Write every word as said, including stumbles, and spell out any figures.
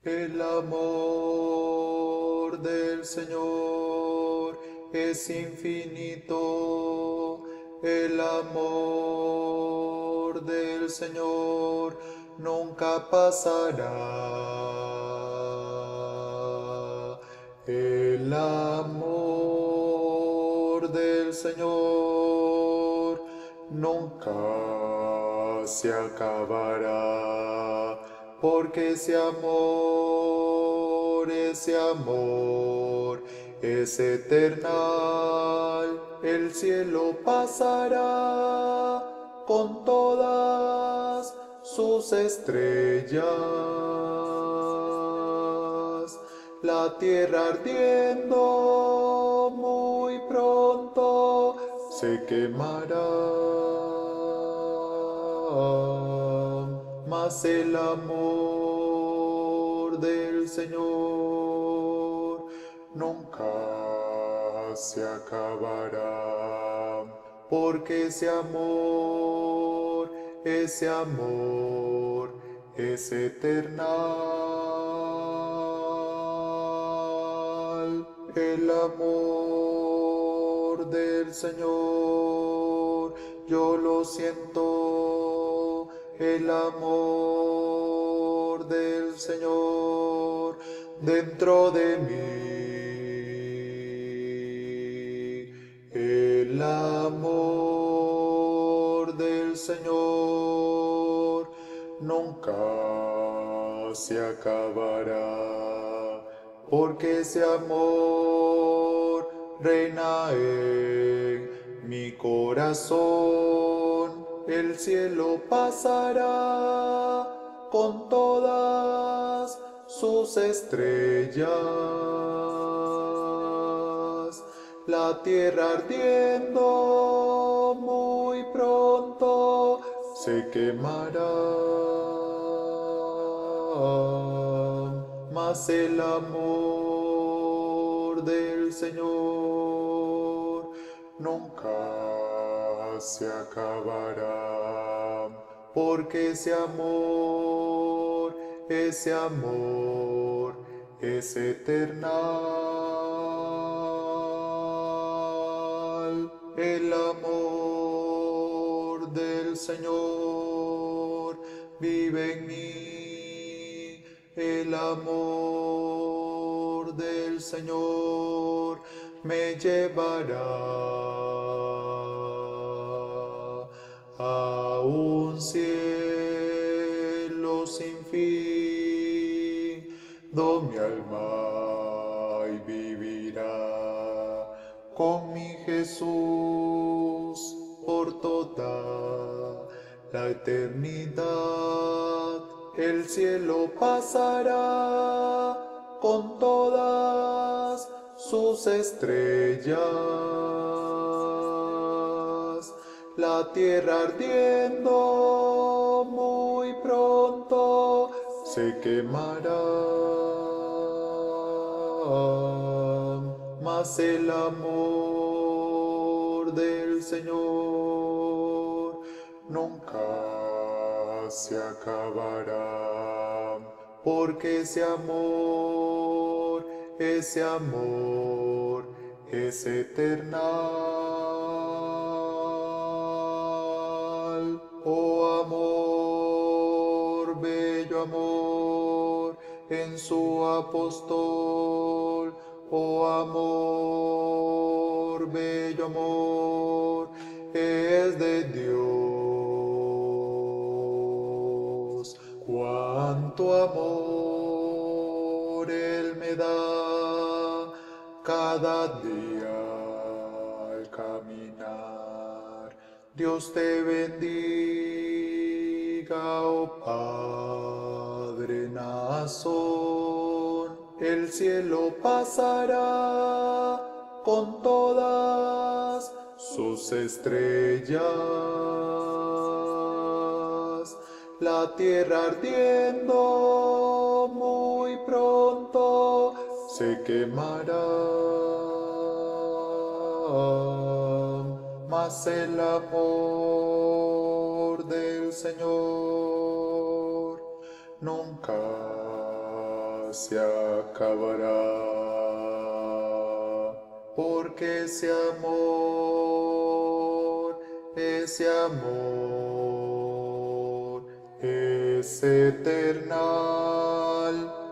El amor del Señor es infinito. El amor del Señor nunca pasará. El amor del Señor nunca se acabará, porque ese amor, ese amor es eternal. El cielo pasará con todas sus estrellas, la tierra ardiendo muy pronto se quemará, mas el amor del Señor nunca se acabará, porque ese amor, ese amor es eternal. El amor del Señor, yo lo siento. El amor del Señor dentro de mí. El amor del Señor nunca se acabará, porque ese amor reina en mi corazón. El cielo pasará con todas sus estrellas, la tierra ardiendo muy pronto se quemará, mas el amor del Señor nunca se acabará, porque ese amor, ese amor es eternal. El amor del Señor vive en mí. El amor del Señor me llevará a un cielo sin fin, donde mi alma vivirá con mi Jesús por toda la eternidad. El cielo pasará con todas sus estrellas, la tierra ardiendo muy pronto se quemará, mas el amor del Señor nunca se acabará, porque ese amor, ese amor es eternal. Oh amor, bello amor en su apóstol. Oh amor, bello amor es de Dios. Cuánto amor Él me da cada día al caminar. Dios te bendiga, oh Padre Nazón. El cielo pasará con todas sus estrellas, la tierra ardiendo muy pronto se quemará, mas el amor del Señor nunca se acabará. Porque ese amor, ese amor es eternal.